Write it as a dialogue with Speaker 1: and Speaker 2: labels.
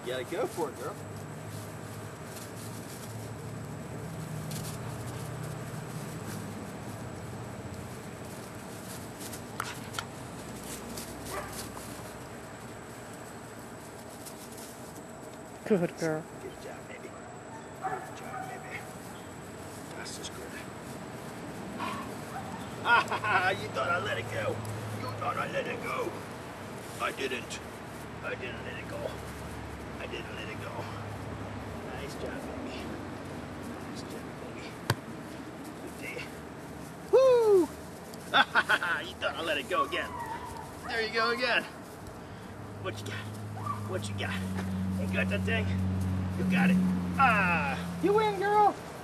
Speaker 1: You gotta go for it, girl.
Speaker 2: Good girl.
Speaker 1: Good job, baby. Good job, baby. That's just good. Ah, you thought I let it go. You thought I let it go. I didn't. I didn't let it go. I didn't let it go. Nice job, baby. Nice job, baby. Good day. Woo! You thought I let it go again. There you go again. What you got? What you got? You got that thing? You got it. Ah!
Speaker 2: You win, girl.